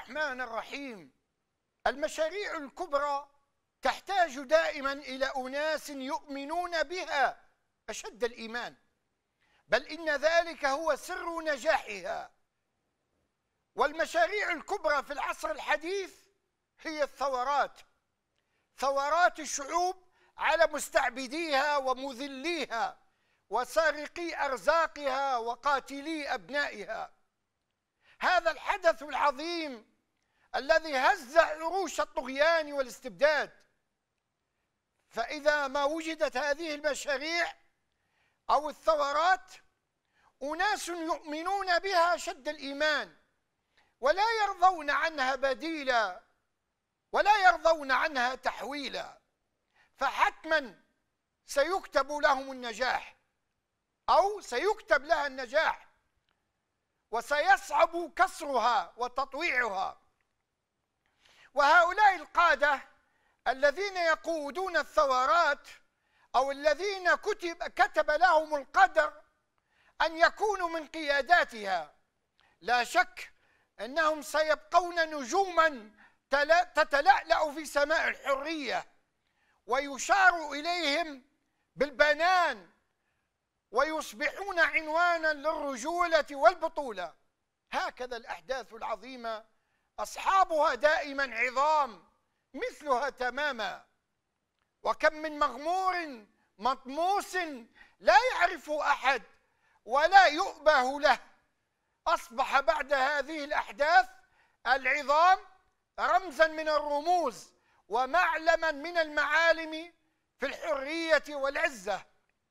الرحمن الرحيم. المشاريع الكبرى تحتاج دائما إلى أناس يؤمنون بها أشد الإيمان، بل إن ذلك هو سر نجاحها. والمشاريع الكبرى في العصر الحديث هي الثورات، ثورات الشعوب على مستعبديها ومذليها وسارقي أرزاقها وقاتلي أبنائها. هذا الحدث العظيم الذي هز عروش الطغيان والاستبداد. فإذا ما وجدت هذه المشاريع أو الثورات أناس يؤمنون بها شد الإيمان ولا يرضون عنها بديلا ولا يرضون عنها تحويلا، فحتما سيكتب لهم النجاح أو سيكتب لها النجاح، وسيصعب كسرها وتطويعها. وهؤلاء القادة الذين يقودون الثورات أو الذين كتب لهم القدر أن يكونوا من قياداتها، لا شك أنهم سيبقون نجوما تتلألأ في سماء الحرية، ويشار إليهم بالبنان، ويصبحون عنوانا للرجولة والبطولة. هكذا الأحداث العظيمة أصحابها دائما عظام مثلها تماما. وكم من مغمور مطموس لا يعرفه أحد ولا يؤبه له، أصبح بعد هذه الأحداث العظام رمزا من الرموز ومعلما من المعالم في الحرية والعزة،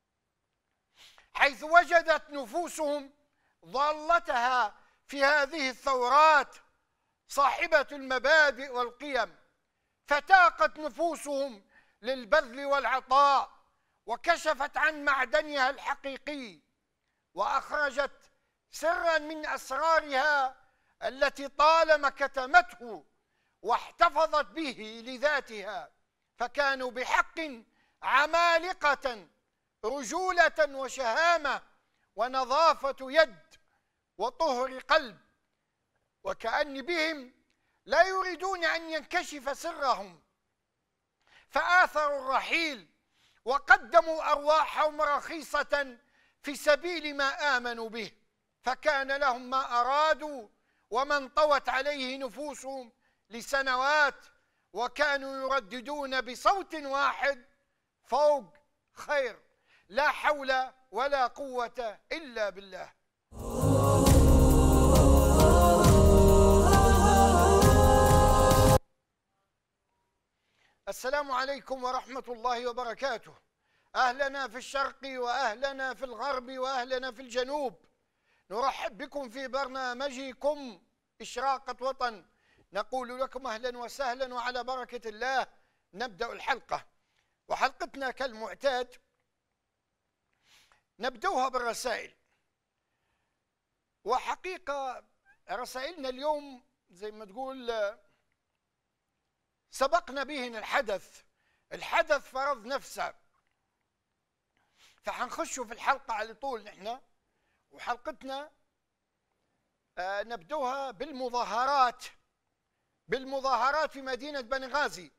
حيث وجدت نفوسهم ضالتها في هذه الثورات صاحبة المبادئ والقيم، فتاقت نفوسهم للبذل والعطاء وكشفت عن معدنها الحقيقي، وأخرجت سرا من أسرارها التي طالما كتمته واحتفظت به لذاتها، فكانوا بحق عمالقة، رجولة وشهامة ونظافة يد وطهر قلب، وكأن بهم لا يريدون أن ينكشف سرهم، فآثروا الرحيل وقدموا أرواحهم رخيصة في سبيل ما آمنوا به، فكان لهم ما أرادوا وما انطوت عليه نفوسهم لسنوات، وكانوا يرددون بصوت واحد فوق خير، لا حول ولا قوة إلا بالله. السلام عليكم ورحمة الله وبركاته. أهلنا في الشرق وأهلنا في الغرب وأهلنا في الجنوب، نرحب بكم في برنامجكم إشراقة وطن. نقول لكم أهلا وسهلا وعلى بركة الله نبدأ الحلقة. وحلقتنا كالمعتاد نبدأها بالرسائل، وحقيقة رسائلنا اليوم زي ما تقول سبقنا بهن الحدث فرض نفسه، فحنخشوا في الحلقة على طول نحن. وحلقتنا نبدوها بالمظاهرات في مدينة بنغازي.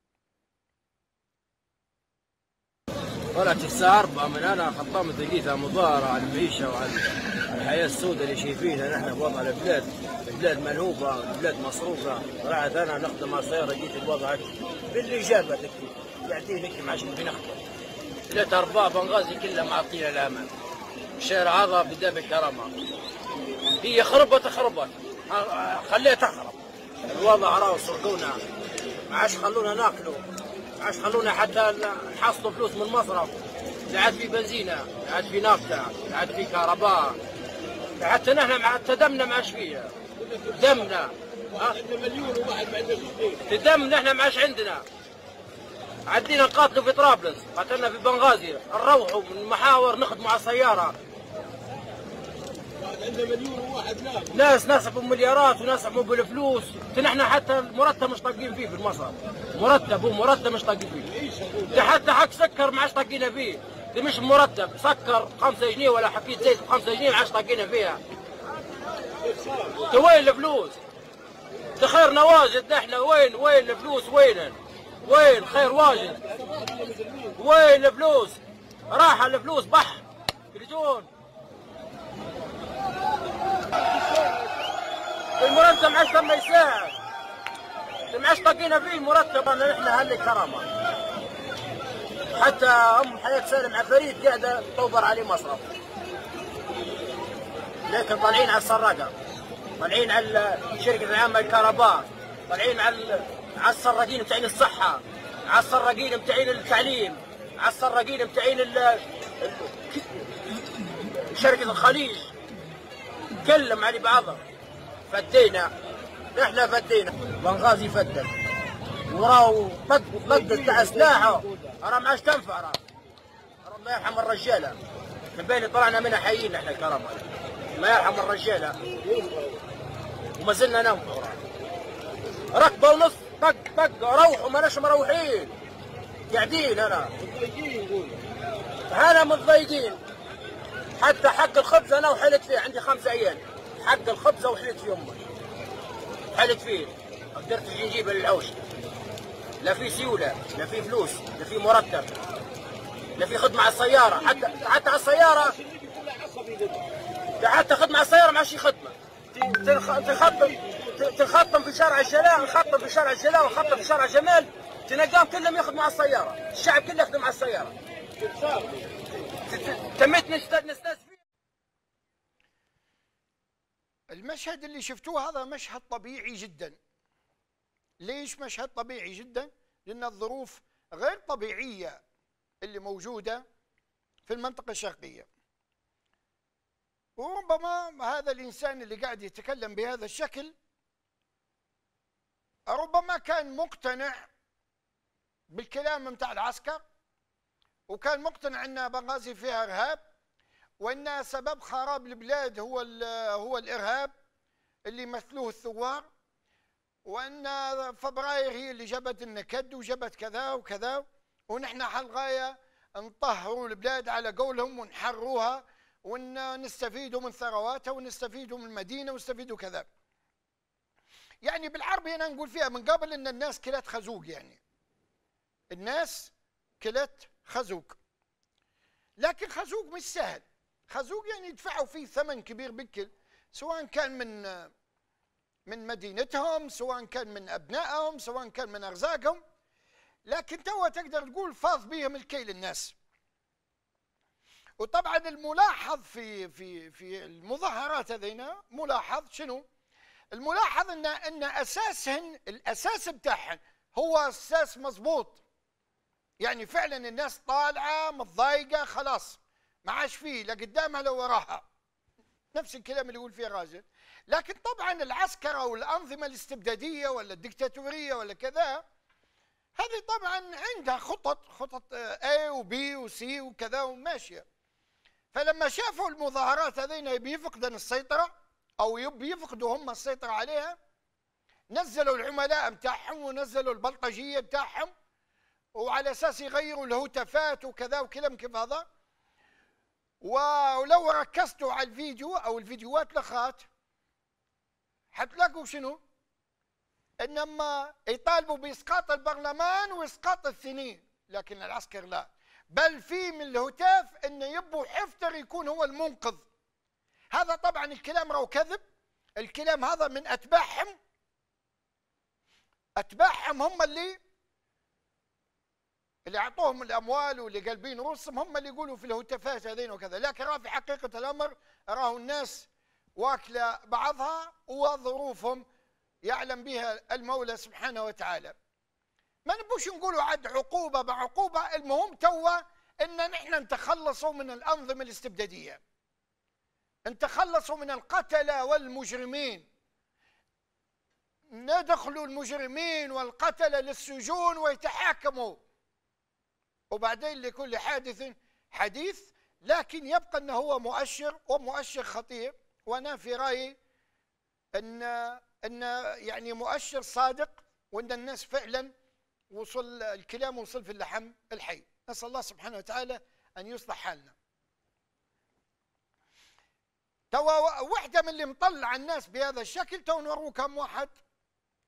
طلعت الساعة 4 من أنا خطام ثقيلة مظاهرة على المعيشة وعلى الحياة السوداء اللي شايفينها نحن بوضع البلاد ملهوبة، البلاد مصروفة. طلعت أنا نخدم على السيارة، جيت الوضع بالإجابة تكفي قاعدين هيك ما عادش بنخدم. 3 أرباع بنغازي كلها معطينا الأمان، الشارع هذا بدا بالكرامة، هي خربت خليها تخرب. الوضع راهو سرقونا، ما عادش خلونا ناكلوا، ما عادش خلونا حتى نحصلوا فلوس من المصرف، لا عاد في بنزينة، لا عاد في نافطة، لا عاد في كهرباء، حتى نحن مع دمنا ما عادش فيه دمنا. مليون وواحد ما عندناش دم، نحن ما عادش عندنا. عدينا نقاتلوا في طرابلس، قاتلنا في بنغازي، نروحوا من المحاور نخدموا على السيارة. عندنا مليون وواحد ناس نصحبوا مليارات ونصحبوا بالفلوس، نحن حتى المرتب مش طاقين فيه في المصرف، مرتب مش طاقين فيه. حتى حق سكر ما عادش طاقينا فيه، ده مش مرتب، سكر 5 جنيه ولا حكيت زيت ب5 جنيه ما عادش طاقينا فيها. وين الفلوس؟ خيرنا واجد نحن. وين الفلوس؟ وين خير واجد؟ وين الفلوس؟ راح الفلوس بح يرجون. المرتب معش ما يساعد، معش طاقينا فيه المرتب. انا نحن هل كرامه. حتى ام حياه سالم عفاريت قاعده توبر عليه مصرف، لكن طالعين على السراقه، طالعين على الشركه العامه للكهرباء، طالعين على السراقين بتاعين الصحه، على السراقين بتاعين التعليم، على السراقين بتاعين شركه الخليج، كلهم على بعضهم. فدينا نحن، فدينا بنغازي فدل وراو طد تاع سلاحه، راه ما عادش تنفع. راه الله يرحم الرجاله، البين طلعنا منها حيين نحن الكرامه، ما يرحم الرجاله وما زلنا ننفع. ركبه ونص طق روحوا، ماناش مروحين، قاعدين. انا متضايقين. حتى حق الخبز انا وحلت فيه، عندي 5 عيال، حق الخبز وحلت فيه امي، حلت فيه. قدرت الجنجيبه للعوش، لا في سيوله، لا في فلوس، لا في مرتب، لا في خدمه على السياره. حتى على السياره، حتى خدمه على السياره ما عادش خدمه. تنخطم في شارع الجلاء، نخطم في شارع الجلاء، ونخطم في شارع جمال، تلقاهم كلهم يخدموا على السياره، الشعب كله يخدم على السياره. تميت نستاذ فيه. المشهد اللي شفتوه هذا مشهد طبيعي جدا. ليش مشهد طبيعي جدا؟ لأن الظروف غير طبيعية اللي موجودة في المنطقة الشرقية. وربما هذا الإنسان اللي قاعد يتكلم بهذا الشكل ربما كان مقتنع بالكلام متاع العسكر، وكان مقتنع أن بنغازي فيها إرهاب، وأن سبب خراب البلاد هو الإرهاب اللي مثلوه الثوار، وأن فبراير هي اللي جابت النكد وجابت كذا وكذا، ونحن حالغاية نطهروا البلاد على قولهم ونحروها ونستفيدوا من ثرواتها ونستفيدوا من المدينة ونستفيدوا كذا. يعني بالعربي أنا نقول فيها من قبل أن الناس كلت خزوق، يعني الناس كلت خزوق. لكن خزوق مش سهل، خزوق يعني يدفعوا فيه ثمن كبير بكل، سواء كان من مدينتهم، سواء كان من أبنائهم، سواء كان من أرزاقهم. لكن توا تقدر تقول فاض بهم الكيل الناس. وطبعا الملاحظ في المظاهرات هذينا، ملاحظ شنو؟ الملاحظ ان اساسهن، الاساس بتاعهن هو اساس مضبوط. يعني فعلا الناس طالعه متضايقه خلاص، ما عادش فيه لا قدامها لا وراها، نفس الكلام اللي يقول فيه غازي. لكن طبعا العسكرة والأنظمة الاستبدادية ولا الدكتاتورية ولا كذا، هذه طبعا عندها خطط A و B و C وكذا وماشية. فلما شافوا المظاهرات هذين بيفقدن السيطرة أو بيفقدوا هم السيطرة عليها، نزلوا العملاء متاعهم ونزلوا البلطجية متاعهم، وعلى أساس يغيروا الهتافات وكذا وكلام كيف هذا. ولو ركزتوا على الفيديو أو الفيديوهات الأخرات حتلاقوا شنو؟ إنما يطالبوا بإسقاط البرلمان وإسقاط الثنين، لكن العسكر لا، بل في من الهتاف إنه يبوا حفتر يكون هو المنقذ. هذا طبعا الكلام راهو كذب، الكلام هذا من أتباعهم هم اللي أعطوهم الأموال واللي قلبين رؤوسهم، هم اللي يقولوا في الهتافات هذين وكذا. لكن راه في حقيقة الأمر راهو الناس واكلة بعضها وظروفهم يعلم بها المولى سبحانه وتعالى. ما نبوش نقولوا عد عقوبة بعقوبة، المهم توا إن نحن نتخلصوا من الأنظمة الاستبدادية، نتخلصوا من القتلة والمجرمين، ندخلوا المجرمين والقتلة للسجون ويتحاكموا، وبعدين لكل حادث حديث. لكن يبقى أنه هو مؤشر، ومؤشر خطير، وأنا في رأيي أن يعني مؤشر صادق، وأن الناس فعلا وصل الكلام وصل في اللحم الحي. نسأل الله سبحانه وتعالى أن يصلح حالنا. توا واحدة من اللي مطلع الناس بهذا الشكل، تو نوروا كم واحد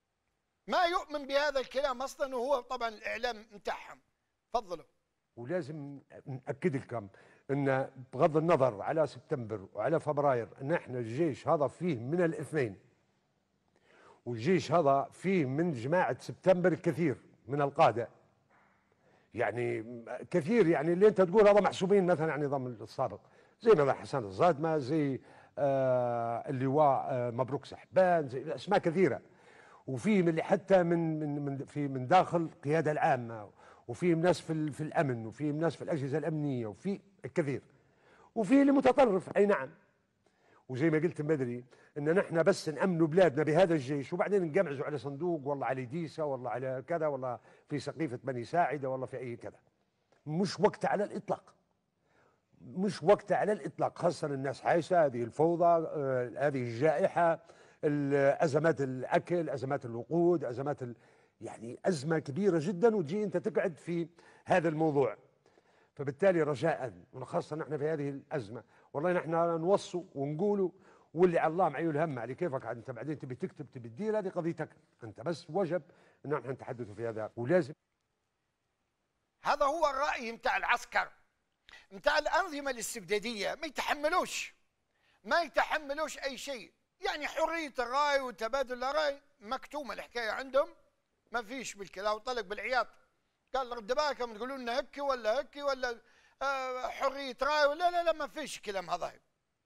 ما يؤمن بهذا الكلام اصلا، وهو طبعا الاعلام متاعهم. تفضلوا. ولازم ناكد لكم ان بغض النظر على سبتمبر وعلى فبراير، ان احنا الجيش هذا فيه من الاثنين، والجيش هذا فيه من جماعه سبتمبر الكثير من القاده، يعني كثير، يعني اللي انت تقول هذا محسوبين مثلا عن النظام السابق، زي مثلا حسن الصادمه، زي اللواء مبروك سحبان، زي اسماء كثيره، وفي من حتى من داخل القياده العامه، وفي ناس في الامن، وفي ناس في الاجهزه الامنيه، وفي الكثير، وفي اللي متطرف، اي نعم. وزي ما قلت بدري ان نحن بس نامنوا بلادنا بهذا الجيش، وبعدين نقمعزوا على صندوق، والله على ديسه، والله على كذا، والله في سقيفه بني ساعده، والله في اي كذا. مش وقت على الاطلاق، مش وقت على الاطلاق، خاصه الناس عايشه هذه الفوضى، هذه الجائحه، ازمات الاكل، ازمات الوقود، يعني ازمه كبيره جدا، وتجي انت تقعد في هذا الموضوع. فبالتالي رجاء، وخاصه نحن في هذه الازمه، والله نحن نوصوا ونقولوا، واللي على الله معي الهم على كيفك انت بعدين تبي تكتب تبي تدير، هذه قضيتك انت، بس وجب ان نحن نتحدث في هذا، ولازم. هذا هو الراي متاع العسكر، متاع الانظمه الاستبداديه، ما يتحملوش اي شيء، يعني حريه الراي وتبادل الراي مكتومه الحكايه عندهم، ما فيش بالكلام وطلق بالعياط. قال رد بالكم تقولوا لنا هكي ولا هكي ولا حريه راي ولا لا لا، ما فيش كلام هذا.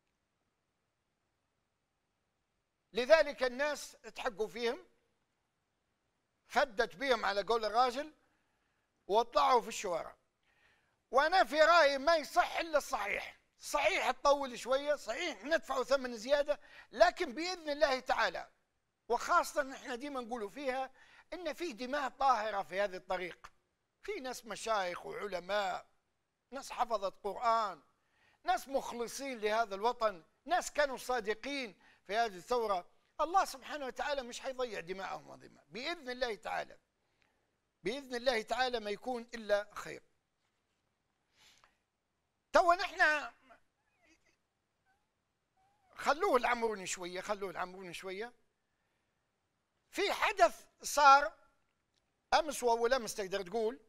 لذلك الناس تحقوا فيهم، فدت بهم على قول الراجل، وطلعوا في الشوارع. وانا في رايي ما يصح الا الصحيح، صحيح تطول شويه، صحيح ندفعوا ثمن زياده، لكن باذن الله تعالى، وخاصه احنا ديما نقولوا فيها ان في دماء طاهره في هذا الطريق، في ناس مشايخ وعلماء، ناس حفظت قرآن، ناس مخلصين لهذا الوطن، ناس كانوا صادقين في هذه الثورة. الله سبحانه وتعالى مش حيضيع دماءهم هذه بإذن الله تعالى، بإذن الله تعالى ما يكون إلا خير. تو نحن خلوه العمروني شوية، في حدث صار أمس وأول أمس تقدر تقول،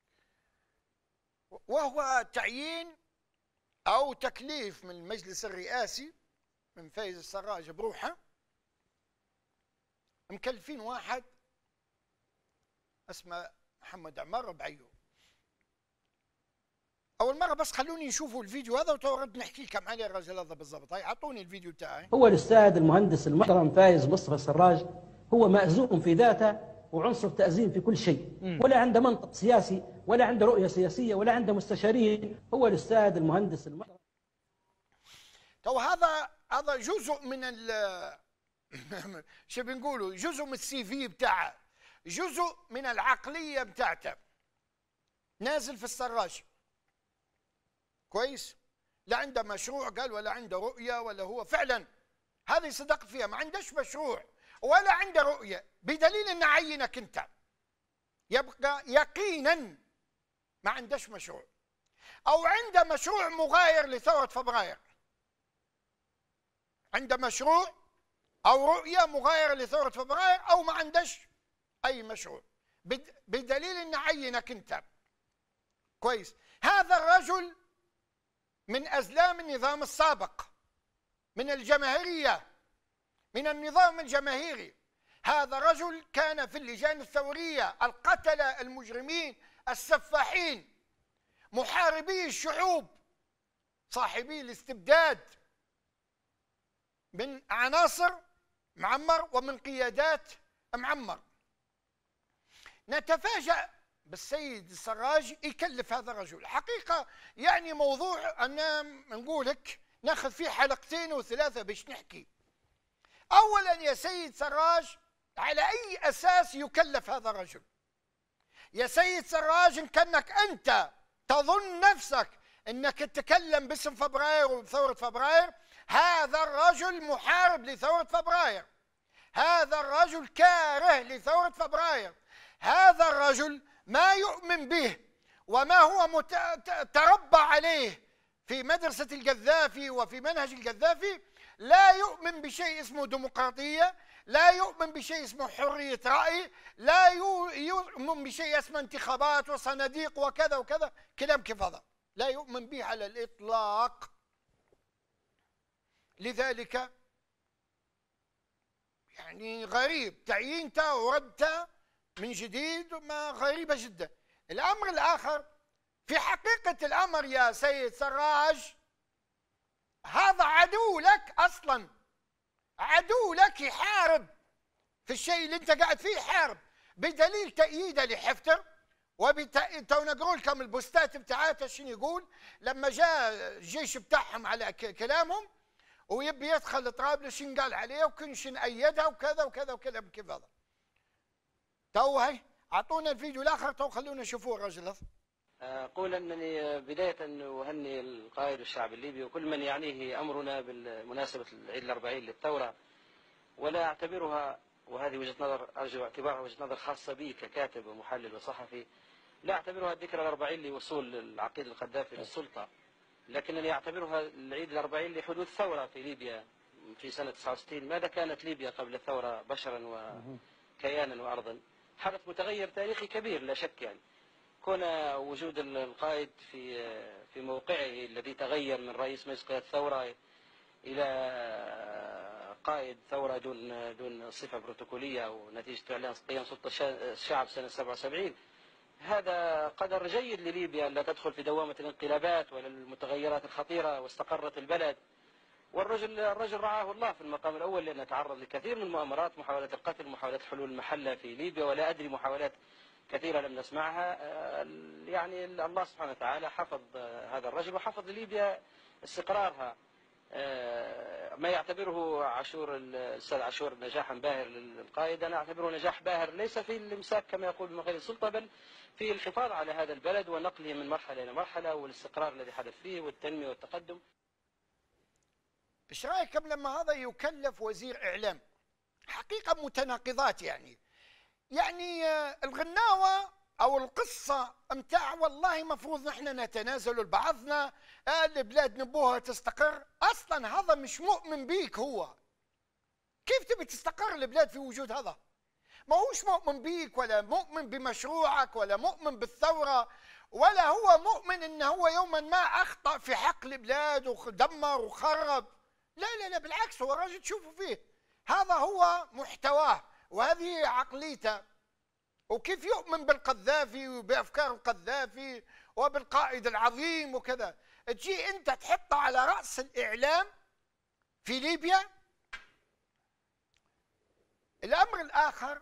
وهو تعيين أو تكليف من المجلس الرئاسي من فايز السراج بروحه، مكلفين واحد اسمه محمد عمار بعيو. أول مرة بس خلوني يشوفوا الفيديو هذا وتورد نحكي لكم عليه الرجل هذا بالضبط. هاي أعطوني الفيديو تاعي. هو الأستاذ المهندس المحترم فايز مصطفى السراج هو مأزوم في ذاته وعنصر تأزيم في كل شيء، ولا عنده منطق سياسي، ولا عنده رؤية سياسية، ولا عنده مستشارين. هو الأستاذ المهندس المحترم. تو هذا جزء من شو بنقولوا، جزء من السي في بتاعه، جزء من العقلية بتاعته. نازل في السراج كويس، لا عنده مشروع قال، ولا عنده رؤية، ولا هو فعلا هذه صدقت فيها، ما عندش مشروع ولا عنده رؤية، بدليل ان عينك انت يبقى يقينا ما عندش مشروع، او عنده مشروع مغاير لثورة فبراير، عنده مشروع او رؤية مغايرة لثورة فبراير، او ما عندش اي مشروع، بدليل ان عينك انت كويس. هذا الرجل من ازلام النظام السابق، من الجماهيرية، من النظام الجماهيري. هذا رجل كان في اللجان الثورية، القتلة، المجرمين، السفاحين، محاربي الشعوب، صاحبي الاستبداد، من عناصر معمر ومن قيادات معمر. نتفاجأ بالسيد السراج يكلف هذا الرجل. حقيقة يعني موضوع أنا نقولك ناخذ فيه حلقتين وثلاثة باش نحكي. أولا يا سيد سراج، على أي أساس يكلف هذا الرجل؟ يا سيد سراج، إن كأنك أنت تظن نفسك أنك تتكلم باسم فبراير وبثورة فبراير، هذا الرجل محارب لثورة فبراير، هذا الرجل كاره لثورة فبراير، هذا الرجل ما يؤمن به وما هو تربى عليه في مدرسة القذافي وفي منهج القذافي، لا يؤمن بشيء اسمه ديمقراطية، لا يؤمن بشيء اسمه حرية رأي، لا يؤمن بشيء اسمه انتخابات وصناديق وكذا وكذا، كلام كيف هذا؟ لا يؤمن به على الإطلاق. لذلك يعني غريب تعيينته وردته من جديد، ما غريبة جدا. الأمر الآخر، في حقيقة الأمر يا سيد سراج، هذا عدو لك أصلا، عدو لك، يحارب في الشيء اللي انت قاعد فيه، يحارب بدليل تأييده لحفتر. تو نقروا لكم البوستات بتاعته شنو يقول لما جاء الجيش بتاعهم على كلامهم ويبي يدخل طرابلس، شن قال عليه وكن شن أيدها وكذا وكذا وكذا كيف هذا. تو هي اعطونا الفيديو الاخر، تو خلونا نشوفوه الرجل هذا. أقول أنني بداية أهني القائد والشعب الليبي وكل من يعنيه أمرنا بالمناسبة العيد الأربعين للثورة، ولا أعتبرها، وهذه وجهة نظر أرجو اعتبارها وجهة نظر خاصة بي ككاتب ومحلل وصحفي، لا أعتبرها الذكرى الأربعين لوصول العقيد القذافي للسلطة، لكنني أعتبرها العيد الأربعين لحدوث ثورة في ليبيا في سنة 69. ماذا كانت ليبيا قبل الثورة بشرا وكيانا وأرضا؟ حدث متغير تاريخي كبير لا شك. يعني كون وجود القائد في موقعه الذي تغير من رئيس مجلس قيادة الثورة إلى قائد ثورة دون صفة بروتوكولية ونتيجة إعلان قيام سلطة الشعب سنة 77، هذا قدر جيد لليبيا لا تدخل في دوامة الانقلابات ولا المتغيرات الخطيرة، واستقرت البلد. والرجل رعاه الله في المقام الأول، لأنه تعرض لكثير من المؤامرات، محاولات القتل، محاولات حلول المحلة في ليبيا، ولا أدري محاولات كثيرة لم نسمعها. يعني الله سبحانه وتعالى حفظ هذا الرجل وحفظ ليبيا استقرارها. ما يعتبره الأستاذ عاشور نجاحا باهر للقائد، أنا أعتبره نجاح باهر ليس في الإمساك كما يقول بمقاييس السلطة، بل في الحفاظ على هذا البلد ونقله من مرحلة إلى مرحلة، والاستقرار الذي حدث فيه والتنمية والتقدم. ايش رايكم لما هذا يكلف وزير إعلام؟ حقيقة متناقضات. يعني الغناوة أو القصة متاع والله مفروض نحن نتنازل لبعضنا، البلاد نبوها تستقر. أصلا هذا مش مؤمن بيك. هو كيف تبي تستقر البلاد في وجود هذا؟ ما هوش مؤمن بيك ولا مؤمن بمشروعك ولا مؤمن بالثورة، ولا هو مؤمن إنه هو يوما ما أخطأ في حق البلاد ودمر وخرب. لا لا لا، بالعكس، هو الراجل تشوفوا فيه هذا هو محتواه وهذه عقليته، وكيف يؤمن بالقذافي وبأفكار القذافي وبالقائد العظيم وكذا. تجي أنت تحطه على رأس الإعلام في ليبيا. الأمر الآخر،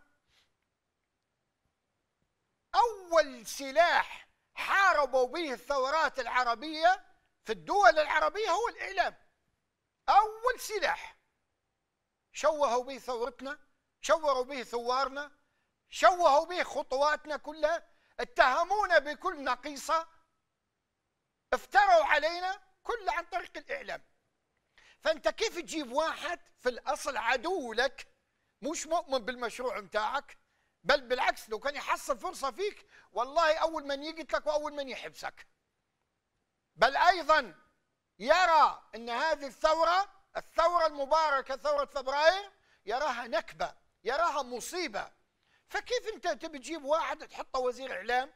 أول سلاح حاربوا به الثورات العربية في الدول العربية هو الإعلام. أول سلاح شوهوا به ثورتنا، شوهوا به ثوارنا، شوهوا به خطواتنا كلها، اتهمونا بكل نقيصة، افتروا علينا كل عن طريق الإعلام. فأنت كيف تجيب واحد في الأصل عدو لك، مش مؤمن بالمشروع متاعك، بل بالعكس لو كان يحصل فرصة فيك والله أول من يقتلك وأول من يحبسك، بل أيضا يرى أن هذه الثورة المباركة، ثورة فبراير، يراها نكبة، يراها مصيبة. فكيف أنت تبي تجيب واحد تحطه وزير إعلام؟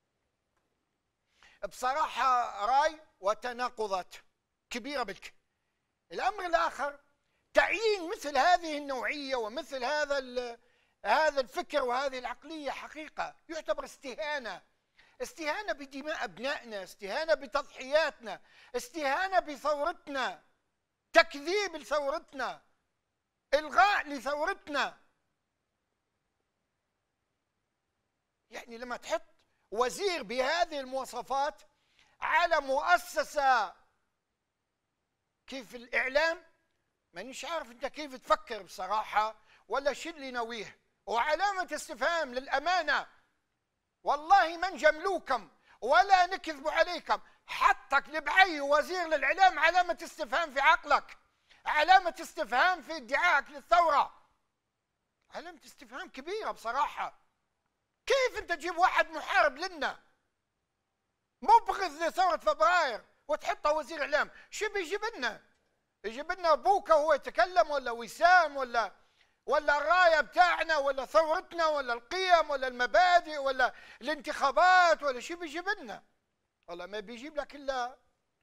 بصراحة رأي وتناقضات كبيرة بك. الأمر الآخر، تعيين مثل هذه النوعية ومثل هذا الفكر وهذه العقلية حقيقة يعتبر استهانة بدماء أبنائنا، استهانة بتضحياتنا، استهانة بثورتنا، تكذيب لثورتنا، إلغاء لثورتنا. يعني لما تحط وزير بهذه المواصفات على مؤسسة كيف الإعلام، مانيش عارف أنت كيف تفكر بصراحة ولا شو اللي ناويه. وعلامة استفهام للأمانة، والله ما نجملوكم ولا نكذب عليكم، حطك لبعي وزير للإعلام علامة استفهام في عقلك، علامة استفهام في ادعائك للثورة، علامة استفهام كبيرة بصراحة. كيف أنت تجيب واحد محارب لنا مبغض لثورة فبراير وتحطه وزير إعلام؟ شو بيجيب لنا؟ يجيب لنا بوكا وهو يتكلم، ولا وسام، ولا الراية بتاعنا ولا ثورتنا ولا القيم ولا المبادئ ولا الانتخابات ولا شيء بيجيب لنا. والله ما بيجيب لك إلا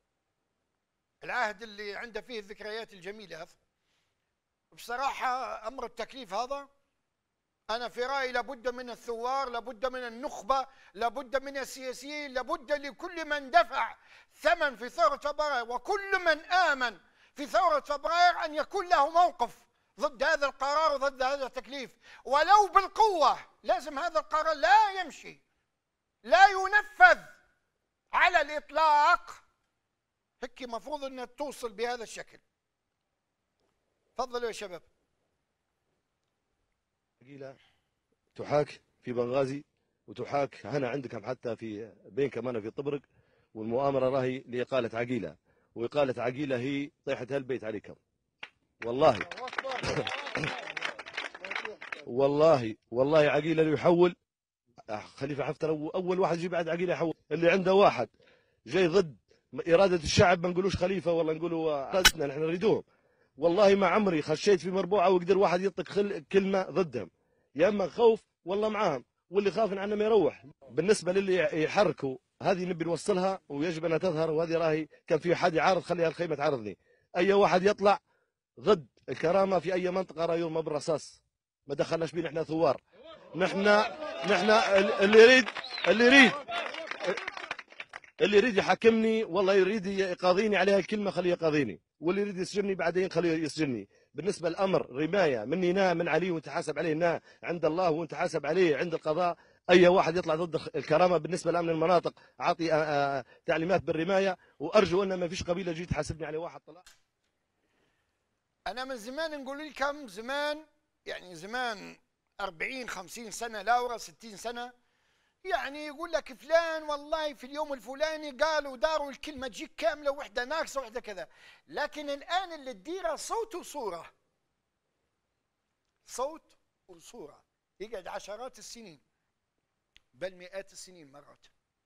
العهد اللي عنده فيه الذكريات الجميلة هذا. بصراحة أمر التكليف هذا أنا في رأيي لابد من الثوار، لابد من النخبة، لابد من السياسيين، لابد لكل من دفع ثمن في ثورة فبراير وكل من آمن في ثورة فبراير أن يكون له موقف ضد هذا القرار وضد هذا التكليف، ولو بالقوة. لازم هذا القرار لا يمشي، لا ينفذ على الإطلاق. هيك مفروض أنها توصل بهذا الشكل. تفضلوا يا شباب. تحاك في بنغازي وتحاك هنا عندكم حتى في بين كمان في طبرق، والمؤامرة راهي لإقالة عقيلة، وإقالة عقيلة هي طيحة هالبيت عليكم والله. والله عقيلة اللي يحول خليفة حفتر أول واحد يجي بعد عقيلة يحول. اللي عنده واحد جاي ضد إرادة الشعب ما نقولوش خليفة ولا نقولوا إرادتنا نحن نريدوهم. والله ما عمري خشيت في مربوعة ويقدر واحد يطلق كلمة ضدهم، يا اما خوف والله معاهم، واللي خاف عنه ما يروح. بالنسبه للي يحركوا هذه نبي نوصلها ويجب انها تظهر، وهذه راهي كان في حد يعارض خليها الخيمه تعارضني. اي واحد يطلع ضد الكرامه في اي منطقه راه يرمى بالرصاص، ما دخلناش بين احنا ثوار. نحن اللي يريد يحاكمني والله يريد يقاضيني عليها الكلمه خليه يقاضيني، واللي يريد يسجنني بعدين خليه يسجنني. بالنسبه للامر رمايه مني نا من علي وانت حاسب عليه نا عند الله وانت حاسب عليه عند القضاء. اي واحد يطلع ضد الكرامه بالنسبه لامن المناطق اعطي تعليمات بالرمايه، وارجو ان ما فيش قبيله جيت تحاسبني عليه واحد طلع. انا من زمان نقول لكم زمان، يعني زمان 40 50 سنه لا ورا 60 سنه، يعني يقول لك فلان والله في اليوم الفلاني قالوا داروا الكلمه تجيك كامله وحده ناقصه وحده كذا. لكن الان اللي تديره صوت وصوره، صوت وصوره، يقعد عشرات السنين بل مئات السنين مرات.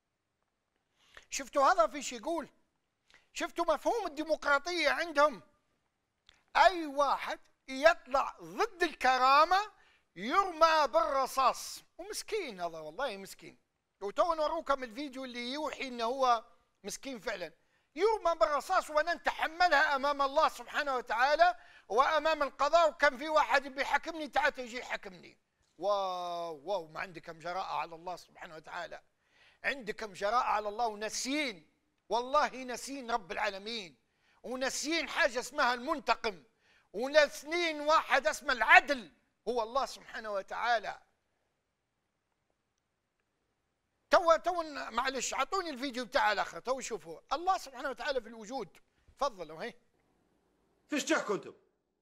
شفتوا هذا فيش يقول؟ شفتوا مفهوم الديمقراطيه عندهم؟ اي واحد يطلع ضد الكرامه يرمى بالرصاص، ومسكين هذا والله مسكين. وتو نوروكم الفيديو اللي يوحي انه هو مسكين فعلا، يرمى بالرصاص ونتحملها امام الله سبحانه وتعالى وامام القضاء. وكان في واحد بيحاكمني تعال يجي يحاكمني. واو واو، ما عندكم جراءة على الله سبحانه وتعالى، عندكم جراءة على الله وناسين، والله ناسين رب العالمين، وناسين حاجة اسمها المنتقم، وناسين واحد اسمه العدل هو الله سبحانه وتعالى. تو معلش اعطوني الفيديو بتاع الاخر تو شوفوا الله سبحانه وتعالى في الوجود. تفضلوا. هي فيش تحكوا انتم؟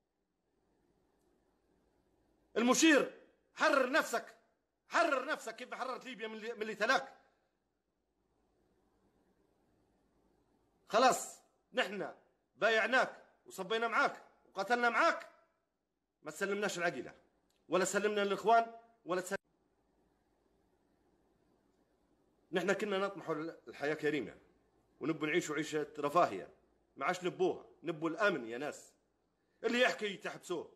المشير حرر نفسك، حرر نفسك كيف حررت ليبيا من اللي تلاك. خلاص نحن بايعناك وصبينا معاك وقتلنا معاك، ما تسلمناش العقيله ولا سلمنا للاخوان ولا تسلم. نحن كنا نطمح الحياه كريمه ونبوا نعيشوا عيشه رفاهيه، ما عادش نبوها، نبوا الامن يا ناس. اللي يحكي تحبسوه،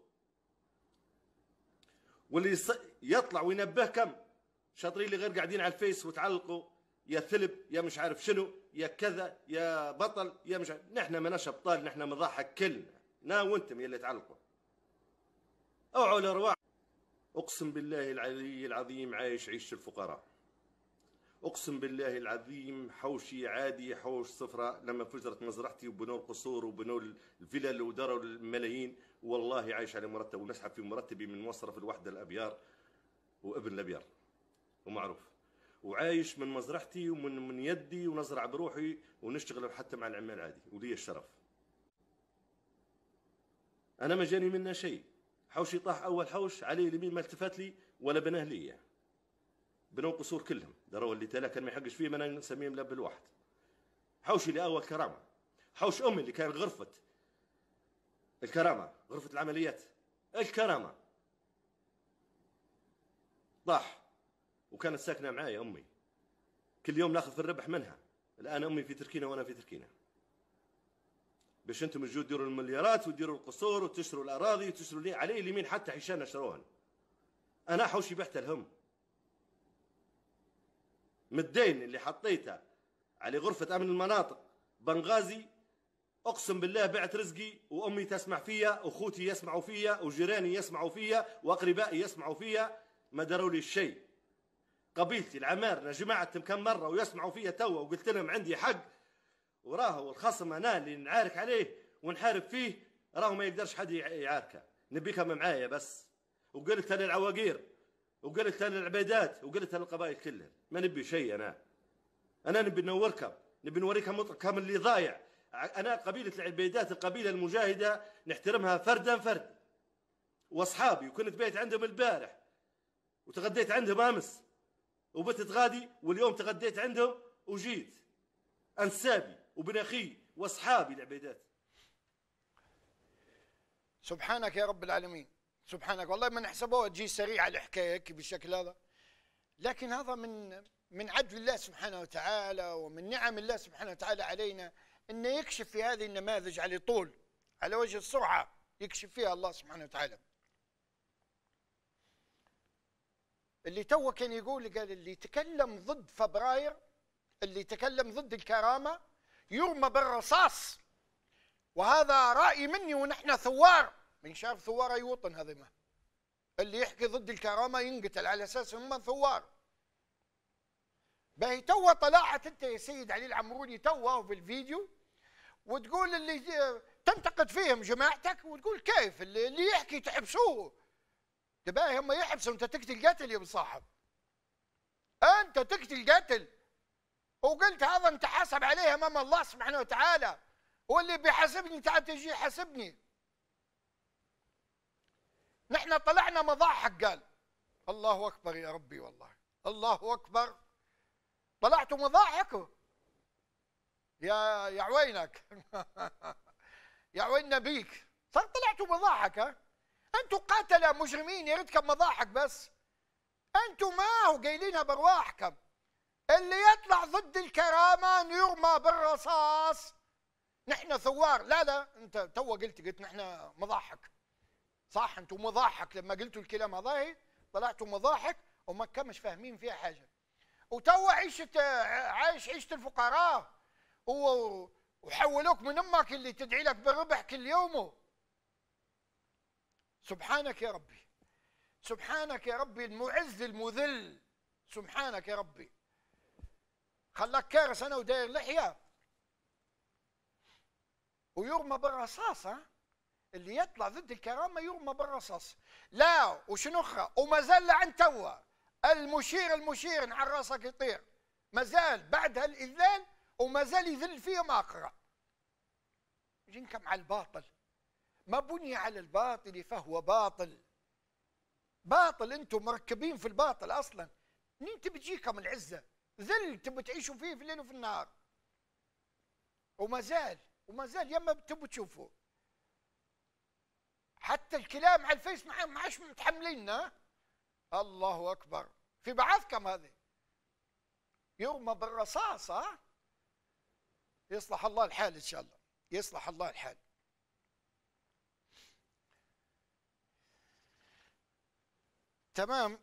واللي يطلع وينبه كم شاطرين اللي غير قاعدين على الفيس وتعلقوا يا ثلب يا مش عارف شنو يا كذا يا بطل يا مش عارف. نحن ماناش ابطال، نحن مضاحك كلنا نا وانتم يلي تعلقوا. اوعوا الارواح. اقسم بالله العلي العظيم عايش عيش الفقراء، اقسم بالله العظيم حوشي عادي حوش صفراء. لما فجرت مزرعتي وبنوا القصور وبنوا الفلل وداروا الملايين، والله عايش على مرتب ونسحب في مرتبي من مصرف الوحده الابيار وابن الابيار ومعروف، وعايش من مزرعتي ومن يدي ونزرع بروحي ونشتغل حتى مع العمال عادي ولي الشرف. انا ما جاني منه شيء. حوشي طاح اول حوش عليه اليمين ما التفت لي ولا بناه لي. بنوا القصور كلهم داروا اللي تلا كان ما يحقش فيه ما نسميه ملاب الواحد. حوشي اللي اول كرامه، حوش امي اللي كان غرفه الكرامه، غرفه العمليات الكرامه طاح، وكانت ساكنه معايا امي، كل يوم ناخذ في الربح منها. الان امي في تركينا وانا في تركينا. باش انتم تجوا ديروا المليارات وديروا القصور وتشتروا الاراضي وتشتروا لي علي اليمين حتى حيشان شروهن. انا حوشي بحت الهم من الدين اللي حطيته على غرفه امن المناطق بنغازي. اقسم بالله بعت رزقي وامي تسمع فيا واخوتي يسمعوا فيا وجيراني يسمعوا فيا واقربائي يسمعوا فيا، ما داروا لي شيء. قبيلتي العمارنه جمعتهم كم مره ويسمعوا فيا توا وقلت لهم عندي حق، وراهو الخصم انا اللي نعارك عليه ونحارب فيه راهو ما يقدرش حد يعاركه. نبيكم معايا بس. وقلتها للعواقير وقلتها للعبيدات وقلتها للقبائل كلها، ما نبي شيء. انا نبي نوركم، نبي نوريكم كم اللي ضايع. انا قبيله العبيدات القبيله المجاهده نحترمها فردا فردا، واصحابي وكنت بيت عندهم البارح وتغديت عندهم امس وبتت غادي واليوم تغديت عندهم وجيت. انسابي وبن اخي واصحابي العبيدات. سبحانك يا رب العالمين، سبحانك. والله ما نحسبوها تجي سريعه الحكايه هيك بالشكل هذا، لكن هذا من عدل الله سبحانه وتعالى ومن نعم الله سبحانه وتعالى علينا، انه يكشف في هذه النماذج على طول على وجه السرعه، يكشف فيها الله سبحانه وتعالى. اللي تو كان يقول، قال اللي يتكلم ضد فبراير، اللي يتكلم ضد الكرامه يرمى بالرصاص. وهذا راي مني، ونحن ثوار من شاف ثوار اي وطن. هذا ما اللي يحكي ضد الكرامه ينقتل على اساس هم ثوار. باهي تو طلعت انت يا سيد علي العمروني تو في الفيديو وتقول اللي تنتقد فيهم جماعتك، وتقول كيف اللي يحكي تحبسوه. باهي هم يحبسوا، انت تقتل قتل يا ابو صاحب، انت تقتل قتل. وقلت هذا انت حاسب عليه امام الله سبحانه وتعالى، واللي بيحاسبني تعال تجي يحاسبني. نحن طلعنا مضاحك. قال الله اكبر يا ربي، والله الله اكبر. طلعتوا مضاحك يا عوينك يا عوينا بيك، صار طلعتوا مضاحك. ها انتوا قاتله مجرمين، يا ريتكم مضاحك بس. انتوا ما هو قايلينها برواحكم. اللي يطلع ضد الكرامه يرمى بالرصاص. نحن ثوار. لا انت تو قلت نحن مضاحك، صح؟ انتوا مضاحك لما قلتوا الكلام هذا، طلعتوا مضاحك وما كانش فاهمين فيها حاجه. وتو عايش عيشه الفقراء وحولوك من امك اللي تدعي لك بالربح كل يوم. سبحانك يا ربي، سبحانك يا ربي المعز المذل، سبحانك يا ربي. خلاك كارس انا وداير لحيه ويرمى بالرصاص. ها اللي يطلع ضد الكرامه يرمى بالرصاص. لا وشنو اخرى، وما زال لعن توا المشير على راسك يطير، ما زال بعد هالاذلال وما زال يذل فيهم اقرا. يجينكم على الباطل، ما بني على الباطل فهو باطل. باطل، انتم مركبين في الباطل اصلا. منين تبي تجيكم العزه؟ ذل تبي تعيشوا فيه في الليل وفي النهار. وما زال يما تبوا تشوفوا. حتى الكلام على الفيس ما عادش متحمليننا. الله اكبر، في بعضكم هذه يرمى بالرصاص. ها يصلح الله الحال ان شاء الله، يصلح الله الحال. تمام.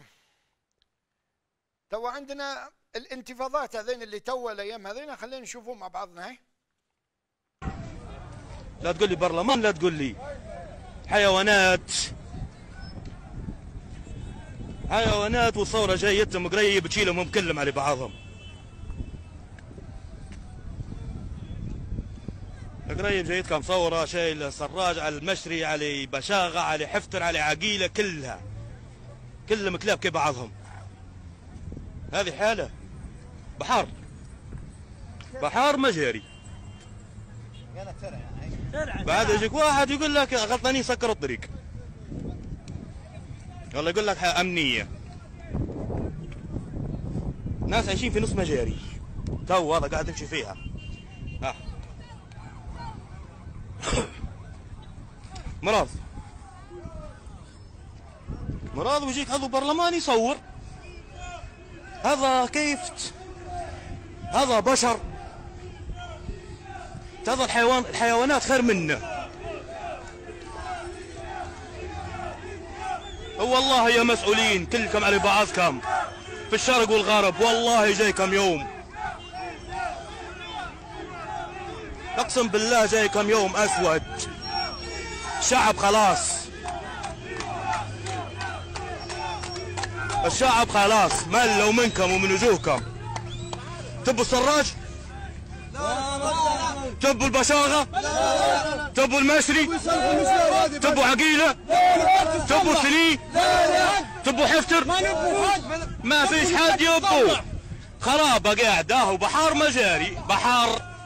تو عندنا الانتفاضات هذين اللي تو الايام هذين، خلينا نشوفهم مع بعضنا. هاي لا تقول لي برلمان، لا تقول لي حيوانات وصورة جايتهم قريب تشيلهم كلهم على بعضهم. قريب جايتكم صورة شايل سراج على المشري على بشاغة على حفتر على عقيلة كلهم كلاب كي بعضهم. هذه حالة بحار مجاري. بعد يجيك واحد يقول لك غلطانين سكروا الطريق، والله يقول لك امنيه. ناس عايشين في نص مجاري تو هذا قاعد نمشي فيها. مرض ويجيك عضو برلمان يصور. هذا كيف؟ هذا بشر؟ تظل الحيوانات خير منا. والله يا مسؤولين كلكم على بعضكم في الشرق والغرب، والله جايكم يوم، اقسم بالله جايكم يوم اسود. الشعب خلاص، الشعب خلاص ملوا منكم ومن وجوهكم. تبوا السراج؟ تبوا البشاغة؟ تبوا المشري؟ تبوا عقيلة؟ تبوا ثني؟ تبوا حفتر؟ ما فيش حد يبوا، خرابة قاعدة وبحار مجاري بحار.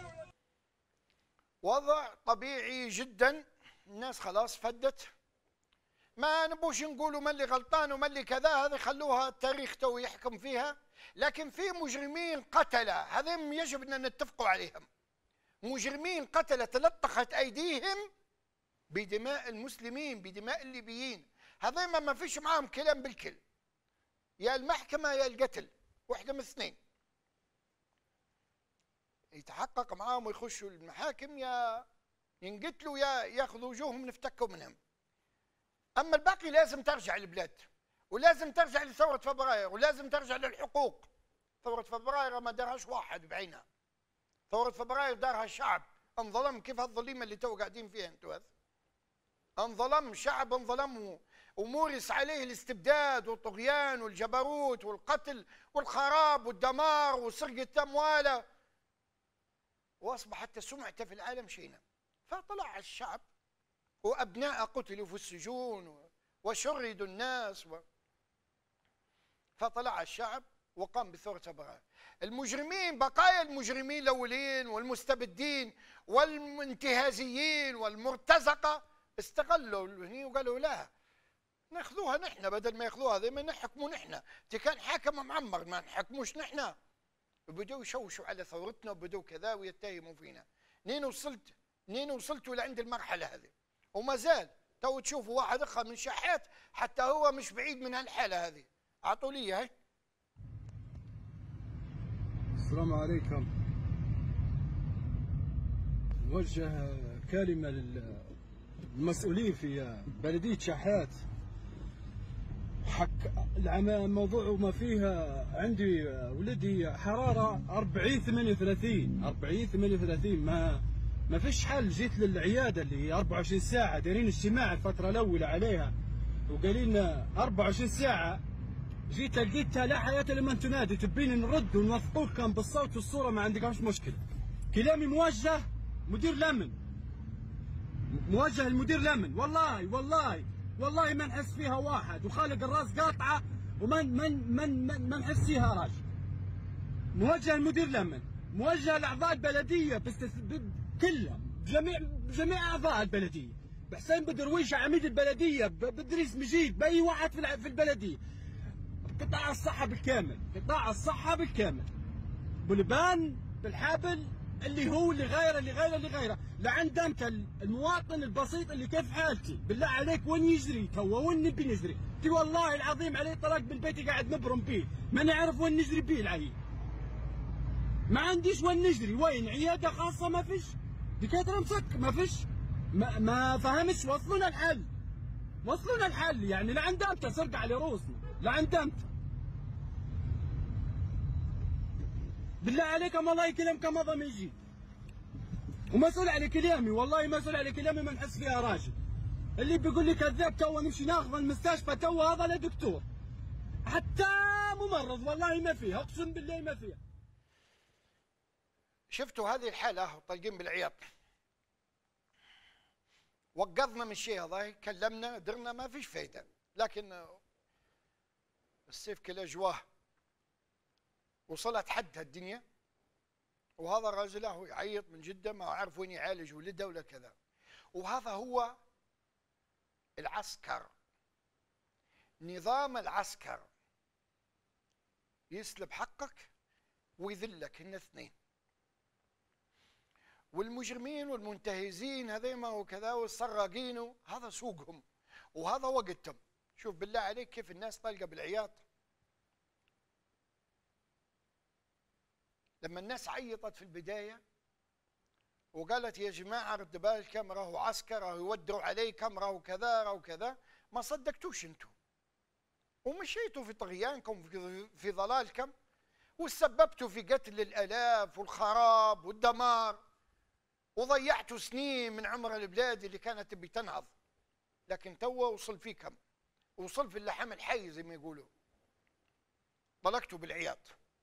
وضع طبيعي جدا، الناس خلاص فدت، ما نبوش نقولوا من اللي غلطان ومن اللي كذا، هذه خلوها التاريخ تو يحكم فيها. لكن في مجرمين قتلة، هذم يجب ان نتفقوا عليهم. مجرمين قتلة تلطخت ايديهم بدماء المسلمين، بدماء الليبيين، هذيما ما فيش معاهم كلام بالكل، يا المحكمة يا القتل، واحدة من الاثنين. يتحقق معاهم ويخشوا المحاكم، يا ينقتلوا يا ياخذوا وجوههم نفتكوا منهم. اما الباقي لازم ترجع البلاد، ولازم ترجع لثورة فبراير، ولازم ترجع للحقوق. ثورة فبراير ما دارهاش واحد بعينها، ثورة فبراير دارها الشعب. انظلم كيف هالظليمة اللي تو قاعدين فيها انتوا، هذا انظلم شعب، انظلم ومورس عليه الاستبداد والطغيان والجبروت والقتل والخراب والدمار وسرقة امواله، واصبح حتى سمعته في العالم شينا. فطلع الشعب وابناء قتلوا في السجون وشردوا الناس فطلع الشعب وقام بثورة فبراير. المجرمين، بقايا المجرمين الاولين والمستبدين والانتهازيين والمرتزقه استغلوا هني وقالوا لا ناخذوها نحن، بدل ما ياخذوها هذي ما نحكموا نحن، كان حاكم معمر ما نحكموش نحن. وبدوا يشوشوا على ثورتنا وبدوا كذا ويتهموا فينا. منين وصلتوا لعند المرحله هذه، وما زال تو تشوفوا واحد اخر من شحات حتى هو مش بعيد من هالحاله هذه. اعطوا لي هاي. السلام عليكم. نوجه كلمة للمسؤولين في بلدية شحات. حق الموضوع وما فيها، عندي ولدي حرارة 40-38 ما فيش حل. جيت للعيادة اللي 24 ساعة دايرين اجتماع الفترة الأولى عليها وقالين 24 ساعة. جيت لقيتها لا حياة لمن تنادي، تبين نرد ونوثقوكم بالصوت والصورة، ما عندكمش مشكلة. كلامي موجه مدير الأمن، موجه المدير الأمن. والله ما نحس فيها واحد، وخالق الراس قاطعة وما نحس فيها راجل. موجه المدير الأمن، موجه لأعضاء البلدية كلهم، جميع أعضاء البلدية، بحسين بدرويشة عميد البلدية، بدريس مجيد، بأي واحد في البلدية. قطاع الصحة بالكامل، بلبان بالحابل، اللي هو اللي غيره لعند انت المواطن البسيط اللي كيف حالتي، بالله عليك وين يجري تو، وين نبي نجري؟ تي والله العظيم علي طلاق من بيتي قاعد مبرم بيه، ما نعرف وين نجري بيه العيل. ما عنديش وين نجري، وين عيادة خاصة ما فيش، دكاترة مسك ما فيش، ما فهمش. وصلونا الحل يعني لعند امتى سرقة على روسنا؟ لعند امتى؟ بالله عليكم والله كلامكم هذا ما يجي، ومسؤول على كلامي، والله مسؤول على كلامي ما نحس فيها راجل. اللي بيقول لي كذاب تو نمشي ناخذ المستشفى تو، هذا لا دكتور حتى ممرض، والله ما فيها، اقسم بالله ما فيها. شفتوا هذه الحالة طالقين بالعياط، وقظنا من الشيء هذا، كلمنا درنا ما فيش فايدة، لكن السيف كالأجواه وصلت حد هالدنيا. وهذا الرجل هو يعيط من جدة، ما عارف وين يعالج ولده ولا كذا. وهذا هو العسكر، نظام العسكر، يسلب حقك ويذلك، هن اثنين. والمجرمين والمنتهزين هذيما وكذا والسراقين هذا سوقهم وهذا وقتهم. شوف بالله عليك كيف الناس طالقه بالعياط. لما الناس عيطت في البدايه وقالت يا جماعه رد بالكم راهو عسكر راهو يودروا عليكم راهو كذا راهو كذا، ما صدقتوش انتم ومشيتوا في طغيانكم في ضلالكم وسببتوا في قتل الالاف والخراب والدمار وضيعتوا سنين من عمر البلاد اللي كانت تبي تنهض. لكن توا وصل فيكم، وصل في اللحم الحي زي ما يقولوا، ضلقتوا بالعياط.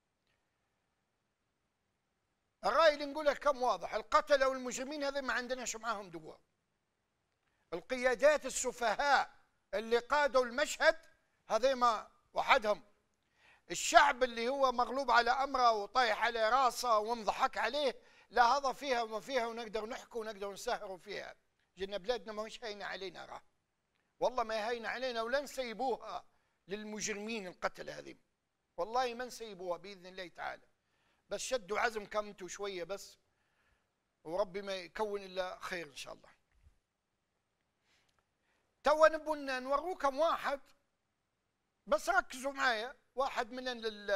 الرأي اللي نقوله كم واضح، القتلة والمجرمين هذا ما عندناش معاهم دواء. القيادات السفهاء اللي قادوا المشهد هذا ما وحدهم. الشعب اللي هو مغلوب على أمره وطايح على راسه ومضحك عليه، لا هذا فيها وما فيها، ونقدر نحكي ونقدر نسهروا فيها. جينا بلادنا ما هيش هاينة علينا، راه والله ما هاينة علينا، ولا نسيبوها للمجرمين القتلة هذه، والله ما نسيبوها بإذن الله تعالى. بس شدوا عزم كم انتوا شويه بس، وربي ما يكون الا خير ان شاء الله. توا نبوا نوروكم واحد بس، ركزوا معايا، واحد من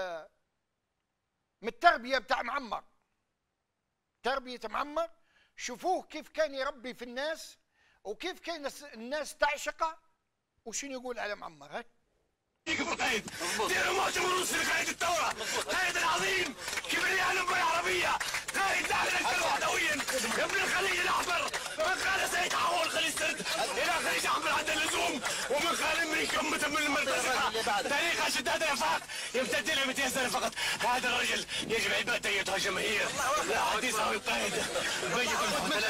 التربيه بتاع معمر، تربيه معمر. شوفوه كيف كان يربي في الناس وكيف كان الناس تعشقه وشنو يقول على معمر. هاي قايد ديروا مؤتمر روسي لقايد الثوره، قايد العظيم كبرياء الامه العربيه، قايد داخل الوحدويا ابن الخليج الاحمر، من قال سيتحول خليج سرد الى خليج احمر عند اللزوم، ومن قال امريكا امه من المرتزقه. تاريخ شداد الافاق يمتد الى 200 سنه فقط. هذا الرجل يجب عبادته ايتها الجماهير، لا حديث عن القائد بيض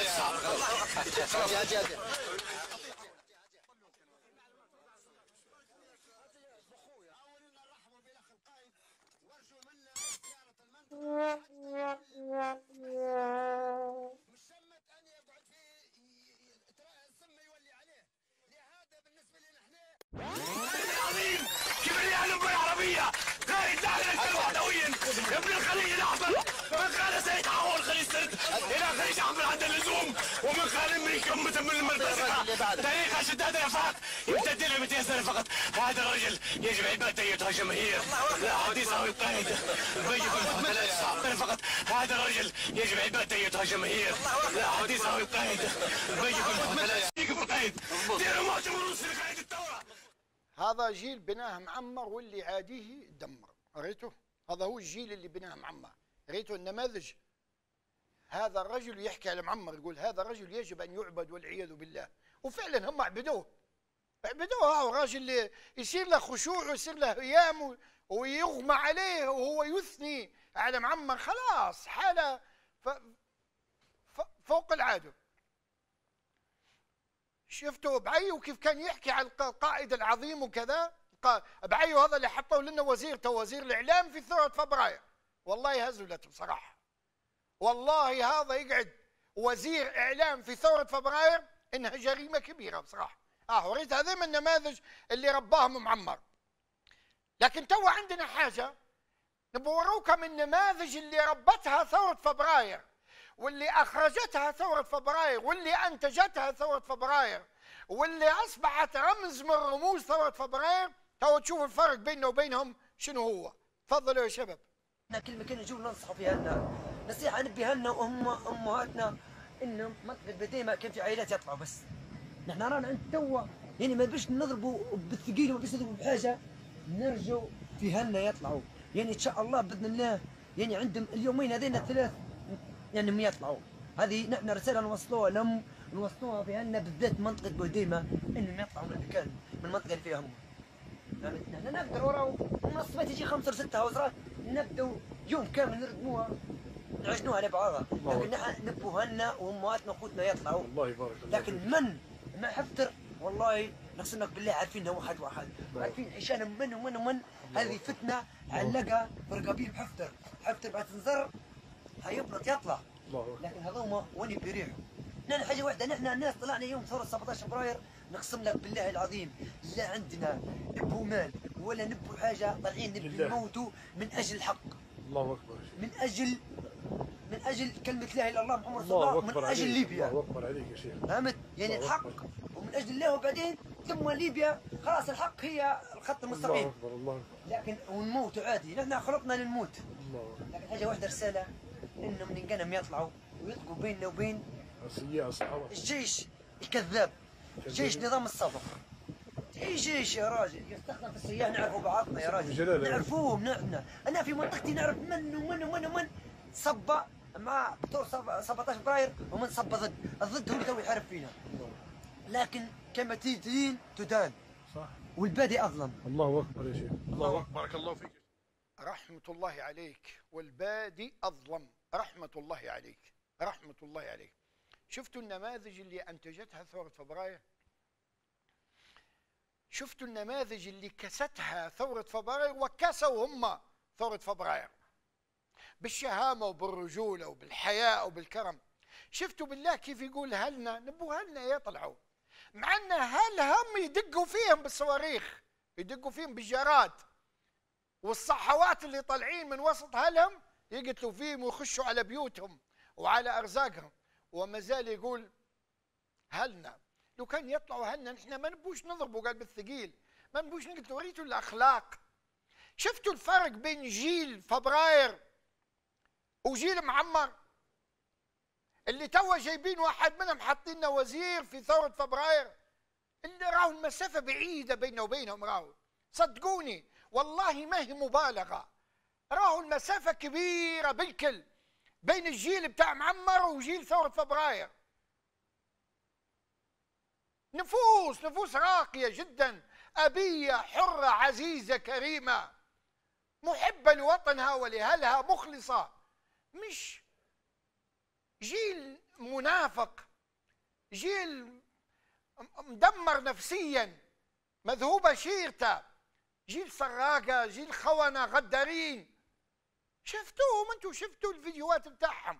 العظيم كبرياء الامه العربيه، قائد داخل الوحدويا ابن الخليج الاحمر، من قال سيتحول خليج سرد الى خليج احمر عند اللزوم، ومن قال امريكا امه من المرتزقه. تاريخ شداد الافاق يمتد الى 200 سنه فقط. هذا الرجل يجب عبادته ايتها الجماهير، لا حديث عن القائد بيض فقط. هذا الرجل يجب عبادته ايتها الجماهير، لا حديث عن القائد بيض القائد ديروا مؤتمر روسي لقايد الثوره. هذا جيل بناه معمر واللي عاديه دمر، قريته؟ هذا هو الجيل اللي بناه معمر، قريته النماذج. هذا الرجل يحكي على معمر يقول هذا الرجل يجب ان يعبد والعياذ بالله، وفعلا هم عبدوه. هو الراجل اللي يصير له خشوع ويصير له هيام ويغمى عليه وهو يثني على معمر، خلاص حاله فوق العاده. شفتوا بعيو كيف كان يحكي على القائد العظيم وكذا. بعيو هذا اللي حطوا لنا وزير الاعلام في ثوره فبراير، والله هزلت بصراحه. والله هذا يقعد وزير اعلام في ثوره فبراير انها جريمه كبيره بصراحه. وريت هذه من النماذج اللي رباهم معمر. لكن تو عندنا حاجه نبوروكم النماذج اللي ربتها ثوره فبراير، واللي اخرجتها ثوره فبراير، واللي انتجتها ثوره فبراير، واللي اصبحت رمز من رموز ثوره فبراير. تو تشوفوا الفرق بيننا وبينهم شنو هو. تفضلوا يا شباب. احنا كل مكان نجوا ننصحوا فيها لنا نصيحه نبيها لنا امهاتنا انهم منطقه بديمه كان في عائلات يطلعوا، بس نحن رانا عند توا يعني ما بيش نضربوا بالثقيل وما بيش نضربوا بحاجه، نرجوا فيها لنا يطلعوا يعني ان شاء الله باذن الله. يعني عندهم اليومين هذين الثلاث يعني هم يطلعوا. هذه نحن رساله نوصلوها لهم، نوصلوها فيها لنا بالذات منطقه بوديمه انهم يطلعوا من المكان من المنطقه اللي فيها هم. يعني نحن نقدر وراو منصبات يجي 5 6 هاوزرات نبداو يوم كامل نردموها نعجنوها على بعضها، لكن نحن نبوها لنا وامهاتنا واخوتنا يطلعوا. الله يبارك. لكن من ما حفتر والله نقسم لك بالله عارفينها واحد عارفين عشان من ومن ومن. هذه فتنه علقها برقابيل حفتر بعد تنزر هيبلط يطلع. لكن هذوما وين بيريحوا. نحن حاجه واحده، نحن الناس طلعنا يوم ثوره 17 فبراير نقسم لك بالله العظيم لا عندنا نبو مال ولا نبو حاجه، طالعين نبي نموتوا من اجل الحق. الله اكبر. من اجل كلمه لا اله الا الله محمد رسول الله، من اجل ليبيا. الله اكبر عليك يا شيخ. فهمت؟ يعني الحق ومن اجل الله، وبعدين ثم ليبيا خلاص الحق هي الخط المستقيم. الله اكبر. الله اكبر. لكن ونموت عادي، نحن خلقنا للموت. الله. لكن حاجه واحده رساله انهم من قنم يطلعوا ويلقوا بيننا وبين الجيش الكذاب، جيش نظام الصفا. اي جيش يا راجل يستخدم في السياح، نعرفوا بعضنا يا راجل، نعرفوهم. نحن انا في منطقتي نعرف من ومن ومن ومن صب مع دكتور 17 فبراير ومن صب ضد هو اللي تو يحارب فينا. لكن كما تدين تدان. صح. والبادئ اظلم. الله اكبر يا شيخ، الله اكبر، بارك الله فيك. رحمة الله عليك. والبادئ اظلم. رحمة الله عليك، رحمة الله عليك. شفتوا النماذج اللي انتجتها ثورة فبراير؟ شفتوا النماذج اللي كستها ثورة فبراير وكسوا هم ثورة فبراير بالشهامة وبالرجولة وبالحياء وبالكرم. شفتوا بالله كيف يقول هلنا نبو هلنا يطلعوا، مع ان هلهم يدقوا فيهم بالصواريخ، يدقوا فيهم بالجراد، والصحوات اللي طالعين من وسط هلهم يقتلوا فيهم ويخشوا على بيوتهم وعلى ارزاقهم، وما زال يقول هلنا. لو كان يطلعوا هلنا نحن ما نبوش نضربوا قلب الثقيل، ما نبوش نقتلوا، وريتوا الاخلاق. شفتوا الفرق بين جيل فبراير وجيل معمر اللي توا جايبين واحد منهم حاطين وزير في ثورة فبراير، اللي راهو المسافة بعيدة بيننا وبينهم، راهو صدقوني والله ما هي مبالغة، راهو المسافة كبيرة بالكل بين الجيل بتاع معمر وجيل ثورة فبراير. نفوس راقية جدا، أبية حرة عزيزة كريمة محبة لوطنها ولأهلها، مخلصة، مش جيل منافق، جيل مدمر نفسيا، مذهوبة شيرته، جيل سراقة، جيل خونة غدارين. شفتوهم انتوا؟ شفتوا الفيديوهات بتاعهم؟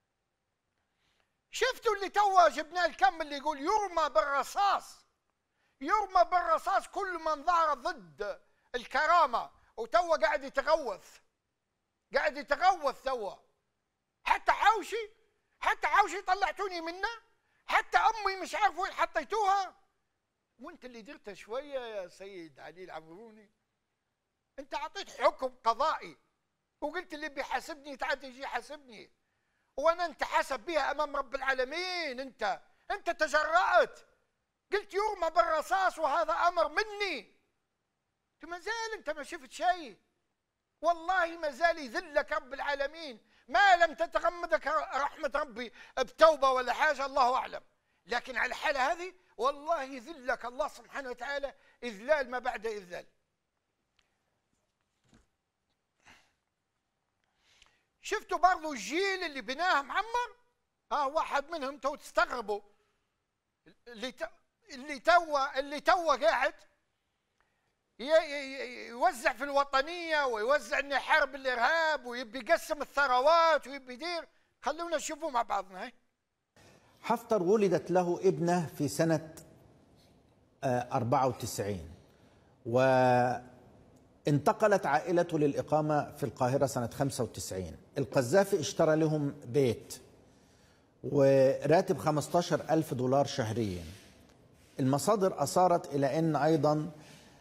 شفتوا اللي توا جبناه الكم اللي يقول يرمى بالرصاص، يرمى بالرصاص كل من ظهر ضد الكرامة، وتوا قاعد يتغوث، قاعد يتغوث توا. حتى عوشي طلعتوني منه، حتى امي مش عارف وين حطيتوها. وانت اللي درته شويه يا سيد علي العمروني، انت اعطيت حكم قضائي وقلت اللي بيحاسبني تعال يجي يحاسبني، وانا انت حاسب بها امام رب العالمين. انت تجرأت قلت يرمى بالرصاص وهذا امر مني. ما زال انت ما شفت شيء، والله ما زال يذلك رب العالمين، ما لم تتغمدك رحمة ربي بتوبة ولا حاجة، الله أعلم. لكن على الحالة هذه والله يذلك الله سبحانه وتعالى إذلال ما بعد إذلال. شفتوا برضو الجيل اللي بناه معمر؟ واحد منهم تو تستغربوا، اللي توا قاعد يوزع في الوطنية ويوزع انه يحارب الارهاب ويبي يقسم الثروات ويبي يدير. خلونا نشوفوا مع بعضنا. هاي حفتر ولدت له ابنه في سنة 94 وانتقلت عائلته للإقامة في القاهرة سنة 95. القذافي اشترى لهم بيت وراتب $15,000 شهريا. المصادر أشارت إلى أن أيضا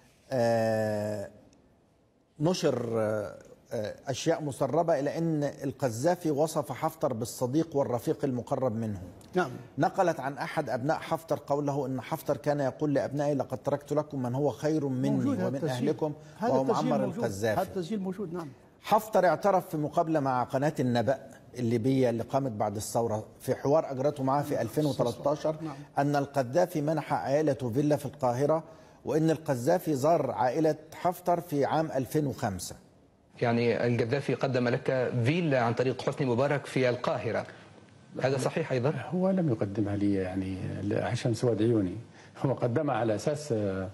نشر أشياء مسربة إلى أن القذافي وصف حفتر بالصديق والرفيق المقرب منه. نعم. نقلت عن أحد أبناء حفتر قوله أن حفتر كان يقول لأبنائه لقد تركت لكم من هو خير مني ومن أهلكم وهو معمر القذافي. هذا التسجيل موجود. نعم. حفتر اعترف في مقابلة مع قناة النبأ الليبية اللي قامت بعد الثورة في حوار أجرته معه في 2013 أن القذافي منح عائلته فيلا في القاهرة، وأن القذافي زار عائلة حفتر في عام 2005. يعني القذافي قدم لك فيلا عن طريق حسني مبارك في القاهرة، هذا صحيح أيضا؟ هو لم يقدمها لي يعني عشان سواد عيوني، هو قدمها على أساس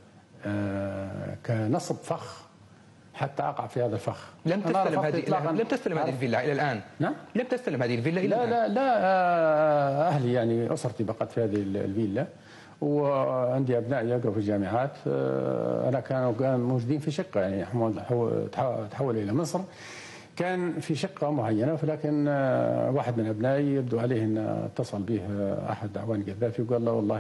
كنصب فخ حتى أقع في هذا الفخ. لم تستلم هذه الفيلا إلى الآن؟ نعم؟ لم تستلم هذه الفيلا إلى الآن؟ لا أهلي يعني أسرتي بقت في هذه الفيلا، وعندي أبناء يقرأوا في الجامعات. أنا كانوا موجودين في شقة، يعني تحول إلى مصر، كان في شقة معينة، ولكن واحد من أبنائي يبدو عليه أن اتصل به أحد أعوان القذافي وقال له والله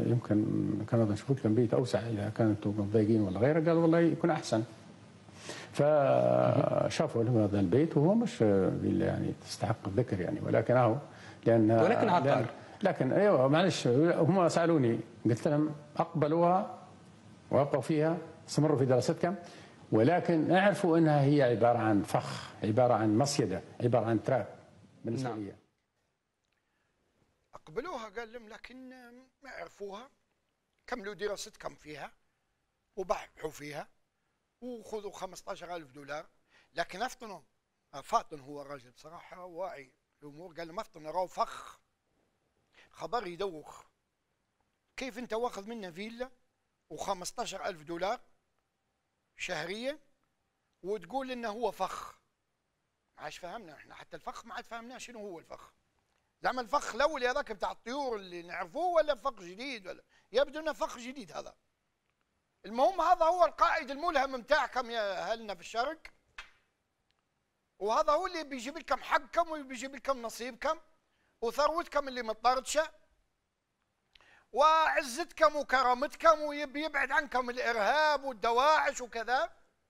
يمكن كان نشوف لكم بيت أوسع إذا كانتم متضايقين ولا غيره. قال والله يكون أحسن. فشافوا لهم هذا البيت وهو مش فيلا يعني تستحق الذكر يعني، ولكنه ولكن عقار. لكن ايوه معلش، هم سالوني قلت لهم اقبلوها وابقوا فيها، استمروا في دراستهم، ولكن اعرفوا انها هي عباره عن فخ، عباره عن مصيده، عباره عن تراب بالنسبه لي. اقبلوها قال لهم، لكن ما عرفوها، كملوا دراستكم فيها وبحثوا فيها وخذوا $15,000. لكن افطنوا، فاطن هو الرجل بصراحه واعي الامور، قال لهم افطنوا راهو فخ، خبر يدوخ. كيف انت واخذ منه فيلا $15,000 شهريا وتقول انه هو فخ؟ ما عادش فهمنا احنا، حتى الفخ ما عاد فهمناه شنو هو الفخ. زعما الفخ الاول هذاك بتاع الطيور اللي نعرفوه، ولا فخ جديد؟ ولا يبدو انه فخ جديد هذا. المهم هذا هو القائد الملهم متاعكم يا اهلنا في الشرق، وهذا هو اللي بيجيب لكم حقكم وبيجيب لكم نصيبكم وثروتكم اللي متطرشه وعزتكم وكرامتكم، ويبعد عنكم الارهاب والدواعش وكذا.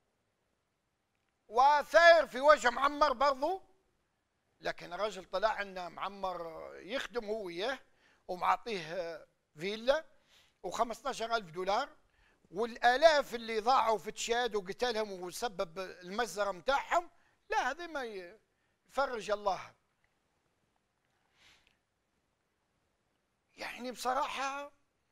وثاير في وجه معمر برضو، لكن الرجل طلع ان معمر يخدم هو وياه ومعطيه فيلا $15,000، والالاف اللي ضاعوا في تشاد وقتلهم وسبب المجزره متاعهم، لا هذا ما يفرج الله. يعني بصراحه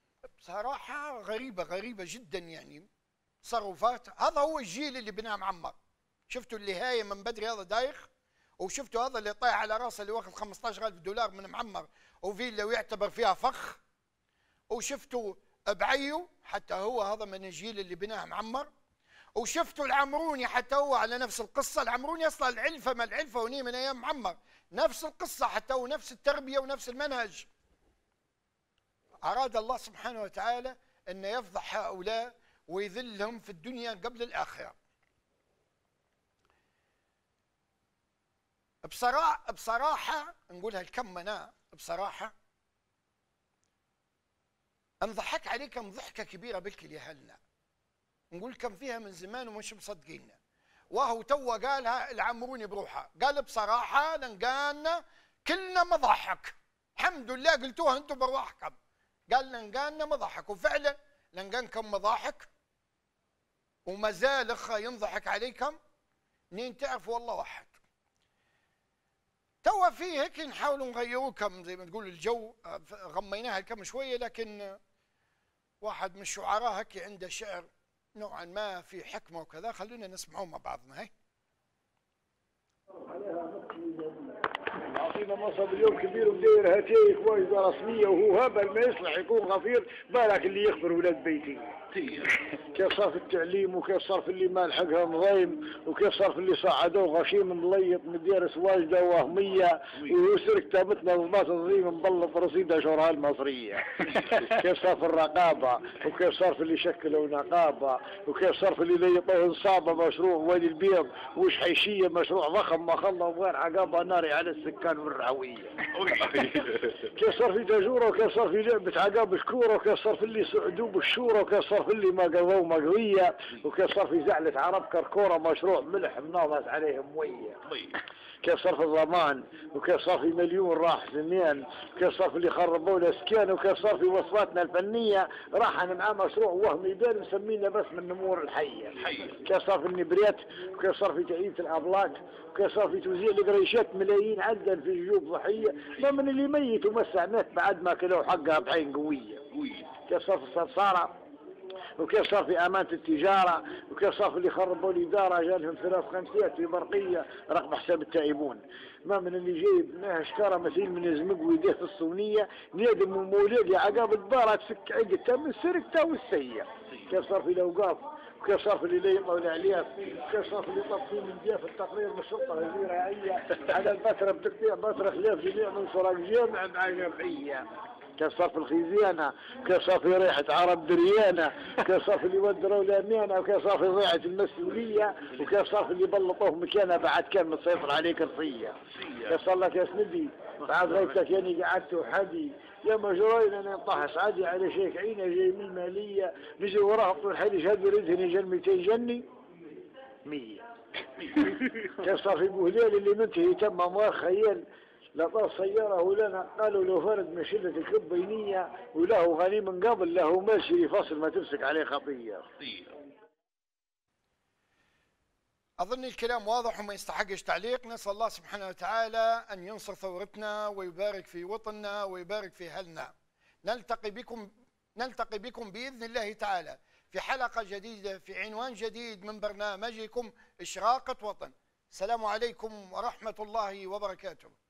غريبه جدا يعني تصرفات. هذا هو الجيل اللي بناه معمر. شفتوا اللي هاي من بدري هذا دايخ، وشفتوا هذا اللي طايح على راسه اللي واخذ $15,000 من معمر وفيلا ويعتبر فيها فخ، وشفتوا بعيو حتى هو هذا من الجيل اللي بناه معمر، وشفتوا العمروني حتى هو على نفس القصه. العمروني اصلا العلفه ما العلفه وني من ايام معمر، نفس القصه حتى هو نفس التربيه ونفس المنهج. اراد الله سبحانه وتعالى ان يفضح هؤلاء ويذلهم في الدنيا قبل الاخره. بصراحه نقولها لكم انا، بصراحه انضحك عليكم ضحكه كبيره بالكل يا اهلنا، نقول لكم فيها من زمان ومش مصدقيننا. وهو تو قالها العمروني بروحه، قال بصراحه لنقالنا كلنا مضحك، الحمد لله قلتوها انتم برواحكم، قال لنقالنا مضحك، وفعلا لنقانكم مضاحك وما زال اخا ينضحك عليكم. منين تعرفوا والله واحد. توا في هيك نحاولوا نغيروكم زي ما تقول الجو، غميناها كم شويه، لكن واحد من الشعراء هيك عنده شعر نوعا ما في حكمه وكذا، خلونا نسمعوه مع بعضنا. هي عطينا مصب اليوم كبير وداير هاتيك واجده رسميه، وهو هبل ما يصلح يكون غفير، بالك اللي يخبر ولاد بيتي. كيف صار في التعليم، وكيف صار في اللي ما لحقها نظيم، وكيف صار في اللي صعدوه غشيم مليط مدارس واجده وهميه، ويسر كتابتنا ضباط تنظيم مبلط رصيده شورها المصريه. كيف صار في الرقابه، وكيف صار في اللي شكلوا نقابه، وكيف صار في اللي ليطوه نصابه مشروع وادي البيض، وش حيشيه مشروع ضخم ما خلى وغير عقابه ناري على السكان والرعويه. كيف صار في دجوره، وكيف صار في لعبه عقاب شكوره، وكيف صار في اللي سعدوا بالشوره، وكيف صار في اللي ما قضوا مقويه، وكيف صار في زعلة عرب كركوره مشروع ملح مناضت عليهم مويه. كيف صار في الضمان، وكيف صار في مليون راح سنين، وكيف صار في اللي خربوا الاسكان، وكيف صار في وصفاتنا الفنيه راح معاه مشروع وهمي بين مسمينا بس من نمور الحيه. كيف صار في النبريت، وكيف صار في تأييد الابلاك، وكيف صار في توزيع القريشات ملايين عددا في جيوب ضحيه، ما من اللي ميت ومسع مات بعد ما كلوا حقها بعين قويه. كيف صار في الصرصاره، وكيف صار في امانه التجاره، وكيف صار في اللي خربوا الاداره جالهم ثلاث خمسيات في برقيه رقم حساب التائبون، ما من اللي جايب معاه شكاره مثيل من زمق ويديه في الصونيه، نادم ومولد عقاب الدار تفك عقدتها من سرقتها والسيه. كيف صار في الاوقاف، وكيف صار في اللي ليطوا العليات، وكيف صار في اللي طفي من جهه التقرير من الشرطه الزراعيه على الفتره بتقطيع فتره خلاف جميع من سراق جامع مع جمعيه. كيف صار في الخيزيانة، كيف صار في ريحة عرب دريانة، كيف صار في اللي ودروا الأمانة، وكيف صار في ضيعة المسؤولية، وكيف صار في اللي بلطوه مكانه بعد كان متسيطر عليه كرسية. كيف صار لك يا سندي بعد غيبتك ياني قعدت وحدي، يا مجرين انا نطحس عادي على شيك عينه جاي من المالية، نجي وراه طول حيلي شهد رزقني جن 200 جني 100. كيف صار في بوهليل اللي منتهي تم اموال خيال لطاف سياره لنا قالوا له فرد من شله الكب بينيه وله غني من قبل له ماشي فصل ما تمسك عليه خطيه. أظن الكلام واضح وما يستحقش تعليق. نسأل الله سبحانه وتعالى أن ينصر ثورتنا ويبارك في وطننا ويبارك في أهلنا. نلتقي بكم بإذن الله تعالى في حلقة جديدة في عنوان جديد من برنامجكم إشراقة وطن. السلام عليكم ورحمة الله وبركاته.